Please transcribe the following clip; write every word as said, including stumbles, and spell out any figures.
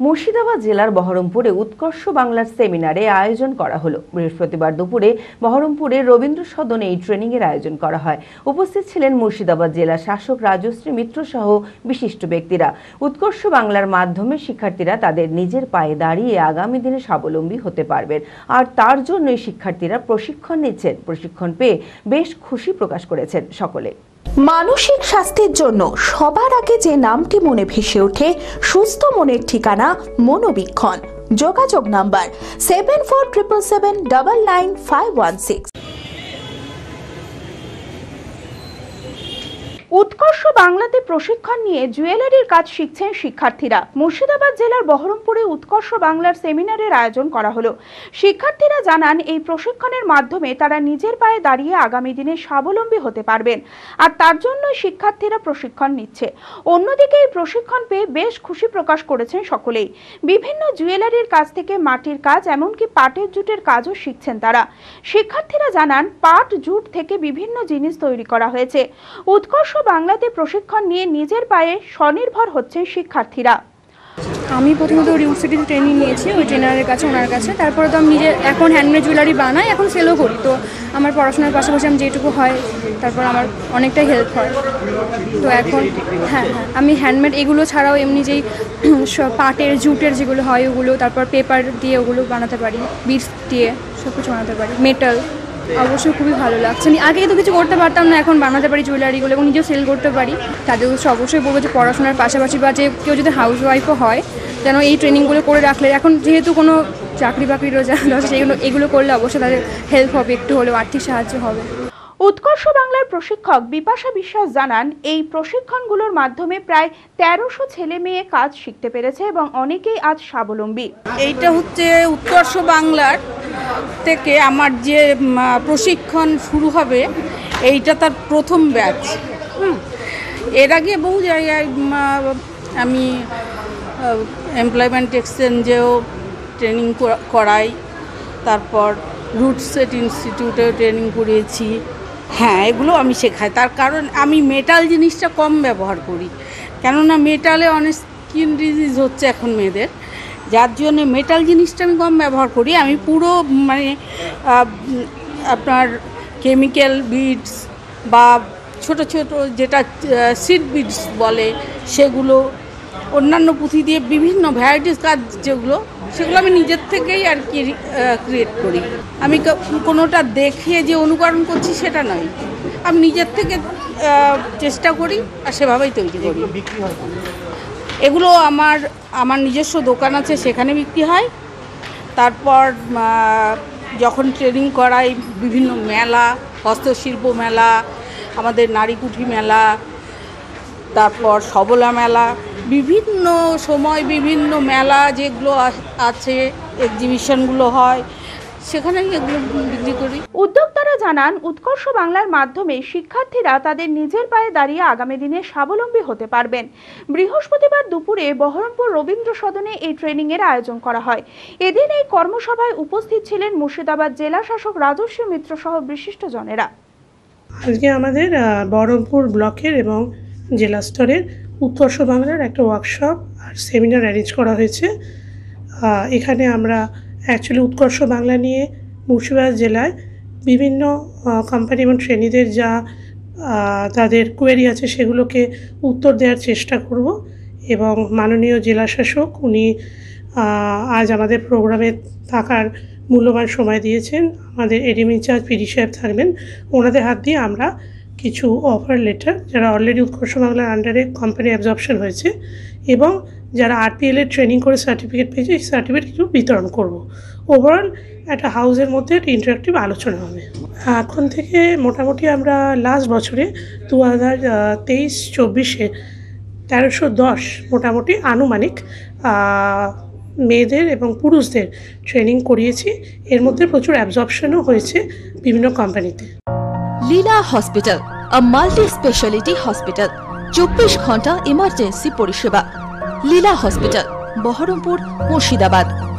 মুর্শিদাবাদ জেলার বহরমপুরে উৎকর্ষ বাংলার সেমিনারে আয়োজন করা হলো। বৃহস্পতিবার দুপুরে বহরমপুরে রবীন্দ্র সদনে এই ট্রেনিং এর আয়োজন করা হয়। উপস্থিত ছিলেন মুর্শিদাবাদ জেলা শাসক রাজশ্রী মিত্র সহ বিশিষ্ট ব্যক্তিরা। উৎকর্ষ বাংলার মাধ্যমে শিক্ষার্থীরা তাদের নিজের পায়ে দাঁড়িয়ে আগামী দিনে স্বাবলম্বী হতে পারবেন, আর তার জন্যই শিক্ষার্থীরা প্রশিক্ষণ নিচ্ছেন। প্রশিক্ষণ পেয়ে বেশ খুশি প্রকাশ করেছেন সকলে। মানসিক স্বাস্থ্যের জন্য সবার আগে যে নামটি মনে ভেসে ওঠে, সুস্থ মনের ঠিকানা মনোবীক্ষণ। যোগাযোগ number seven four triple seven double nine five one six. উৎকর্ষ বাংলাতে প্রশিক্ষণ নিয়ে জুয়েলারির কাজ শিখছেন শিক্ষার্থীরা। মুর্শিদাবাদ জেলার বহরমপুরে উৎকর্ষ বাংলার সেমিনারের আয়োজন করা হলো। শিক্ষার্থীরা জানান, এই প্রশিক্ষণের মাধ্যমে তারা নিজের পায়ে দাঁড়িয়ে আগামী দিনে স্বাবলম্বী হতে পারবেন, আর তার জন্য শিক্ষার্থীরা প্রশিক্ষণ নিচ্ছে। অন্যদিকে এই প্রশিক্ষণ পেয়ে বেশ খুশি প্রকাশ করেছেন সকলেই। বিভিন্ন জুয়েলারির কাজ থেকে মাটির কাজ, এমনকি পাটের জুটের কাজও শিখছেন তারা। শিক্ষার্থীরা জানান, পাট জুট থেকে বিভিন্ন জিনিস তৈরি করা হয়েছে। উৎকর্ষ বাংলাতে প্রশিক্ষণ নিয়ে নিজের পায়ে স্বনির্ভর হচ্ছেন শিক্ষার্থীরা। আমি প্রথমত রিউট সিটিতে ট্রেনিং নিয়েছি ওই ট্রেনারের কাছে, ওনার কাছে। তারপরে তো আমি নিজে এখন হ্যান্ডমেড জুয়েলারি বানাই, এখন সেলও করি। তো আমার পড়াশোনার পাশাপাশি আমি যেটুকু হয়, তারপর আমার অনেকটাই হেল্প হয়। তো এখন হ্যাঁ হ্যাঁ আমি হ্যান্ডমেড এগুলো ছাড়াও এমনি যেই পাটের জুটের যেগুলো হয় ওগুলো, তারপর পেপার দিয়ে ওগুলো বানাতে পারি, বিটস দিয়ে সব কিছু বানাতে পারি, মেটাল। অবশ্যই খুবই ভালো লাগছে। আমি আগে তো কিছু করতে পারতাম না, এখন বানাতে পারি জুয়েলারিগুলো এবং নিজেও সেল করতে পারি। তাদের অবশ্যই বলবো যে পড়াশোনার পাশাপাশি বা যে কেউ যদি হাউস ওয়াইফও হয়, যেন এই ট্রেনিংগুলো করে রাখলে, এখন যেহেতু কোনো চাকরি বাকরির রোজা সেগুলো এগুলো করলে অবশ্যই তাদের হেল্প হবে, একটু হলেও আর্থিক সাহায্য হবে। উৎকর্ষ বাংলার প্রশিক্ষক বিপাশা বিশ্বাস জানান, এই প্রশিক্ষণগুলোর মাধ্যমে প্রায় তেরোশো ছেলে মেয়ে কাজ শিখতে পেরেছে এবং অনেকেই আজ স্বাবলম্বী। এইটা হচ্ছে উৎকর্ষ বাংলার থেকে আমার যে প্রশিক্ষণ শুরু হবে, এইটা তার প্রথম ব্যাচ। হুম এর আগে বহু জায়গায় আমি এমপ্লয়মেন্ট এক্সচেঞ্জেও ট্রেনিং করাই, তারপর রুটসেট ইনস্টিটিউটেও ট্রেনিং করিয়েছি। হ্যাঁ এগুলো আমি শেখাই, তার কারণ আমি মেটাল জিনিসটা কম ব্যবহার করি, কেননা মেটালে অনেক স্কিন ডিজিজ হচ্ছে এখন মেয়েদের, যার জন্য মেটাল জিনিসটা আমি কম ব্যবহার করি। আমি পুরো মানে আপনার কেমিক্যাল বিডস বা ছোট ছোট যেটা সিড বিডস বলে, সেগুলো অন্যান্য পুঁথি দিয়ে বিভিন্ন ভ্যারাইটিস কাজ যেগুলো, সেগুলো আমি নিজের থেকেই আর কি ক্রিয়েট করি। আমি কোনোটা দেখে যে অনুকরণ করছি সেটা নয়, আমি নিজের থেকে চেষ্টা করি আর সেভাবেই তৈরি করি। এগুলো আমার আমার নিজস্ব দোকান আছে, সেখানে বিক্রি হয়। তারপর যখন ট্রেনিং করাই বিভিন্ন মেলা, হস্তশিল্প মেলা, আমাদের নারীকুঠি মেলা, তারপর সবলা মেলা, বিভিন্ন সময় বিভিন্ন মেলা যেগুলো আছে, এক্সিবিশনগুলো হয়, সেখানে এগুলো বিক্রি করি। উদ্যোক্তারা জানান, উৎকর্ষ বাংলার মাধ্যমে শিক্ষার্থীরা তাদের নিজের পায়ে দাঁড়িয়ে আগামী দিনে স্বাবলম্বী হতে পারবেন। বৃহস্পতিবার দুপুরে বহরমপুর রবীন্দ্র সদনে এই ট্রেনিং এর আয়োজন করা হয়। এদিন এই কর্মসভায় উপস্থিত ছিলেন মুর্শিদাবাদ জেলা শাসক রাজশ্রী মিত্র সহ বিশিষ্ট জনেরা। আজকে আমাদের বহরমপুর ব্লকের এবং জেলা স্তরের উৎকর্ষ বাংলার একটা ওয়ার্কশপ আর সেমিনার অ্যারেঞ্জ করা হয়েছে। এখানে আমরা অ্যাকচুয়ালি উৎকর্ষ বাংলা নিয়ে মুর্শিদাবাদ জেলায় বিভিন্ন কোম্পানি এবং ট্রেনিদের যা তাদের কোয়েরি আছে সেগুলোকে উত্তর দেওয়ার চেষ্টা করব। এবং মাননীয় জেলা শাসক উনি আজ আমাদের প্রোগ্রামে থাকার মূল্যবান সময় দিয়েছেন। আমাদের এডিম ইনচার্জ পিডি সাহেব থাকবেন, ওনাদের হাত দিয়ে আমরা কিছু অফার লেটার, যারা অলরেডি উৎকর্ষ বাংলার আন্ডারে কোম্পানি অ্যাবজর্পশন হয়েছে এবং যারা আরপিএল এর ট্রেনিং করে সার্টিফিকেট পেয়েছে, এই সার্টিফিকেট কিছু বিতরণ করব। ওভারঅল একটা হাউসের মধ্যে একটা ইন্টারেক্টিভ আলোচনা হবে। এখন থেকে মোটামুটি আমরা লাস্ট বছরে দু হাজার তেইশ চব্বিশে তেরোশো দশ মোটামুটি আনুমানিক মেয়েদের এবং পুরুষদের ট্রেনিং করিয়েছি। এর মধ্যে প্রচুর অ্যাবজর্পশনও হয়েছে বিভিন্ন কোম্পানিতে। Leela hospital, a multi speciality hospital, চব্বিশ ঘন্টা ইমার্জেন্সি পরিষেবা। লীলা হসপিটাল, বহরমপুর, মুর্শিদাবাদ।